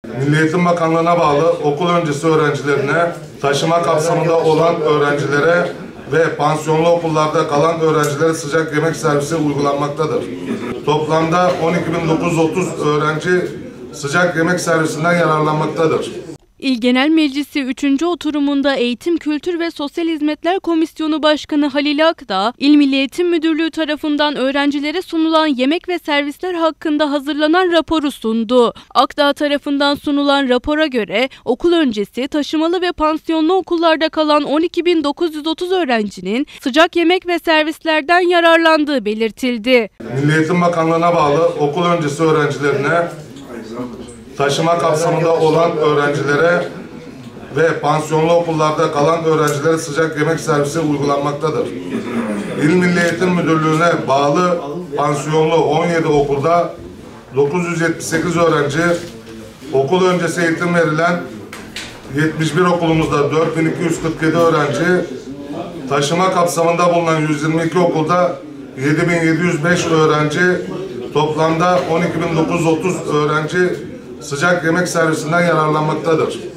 Milli Eğitim Bakanlığı'na bağlı okul öncesi öğrencilerine, taşıma kapsamında olan öğrencilere ve pansiyonlu okullarda kalan öğrencilere sıcak yemek servisi uygulanmaktadır. Toplamda 12.930 öğrenci sıcak yemek servisinden yararlanmaktadır. İl Genel Meclisi 3. oturumunda Eğitim, Kültür ve Sosyal Hizmetler Komisyonu Başkanı Halil Akdağ, İl Milli Eğitim Müdürlüğü tarafından öğrencilere sunulan yemek ve servisler hakkında hazırlanan raporu sundu. Akdağ tarafından sunulan rapora göre okul öncesi, taşımalı ve pansiyonlu okullarda kalan 12.930 öğrencinin sıcak yemek ve servislerden yararlandığı belirtildi. Milli Eğitim Bakanlığı'na bağlı okul öncesi öğrencilerine, taşıma kapsamında olan öğrencilere ve pansiyonlu okullarda kalan öğrencilere sıcak yemek servisi uygulanmaktadır. İl Milli Eğitim Müdürlüğü'ne bağlı pansiyonlu 17 okulda 978 öğrenci, okul öncesi eğitim verilen 71 okulumuzda 4247 öğrenci, taşıma kapsamında bulunan 122 okulda 7705 öğrenci, toplamda 12.930 öğrenci sıcak yemek servisinden yararlanmaktadır.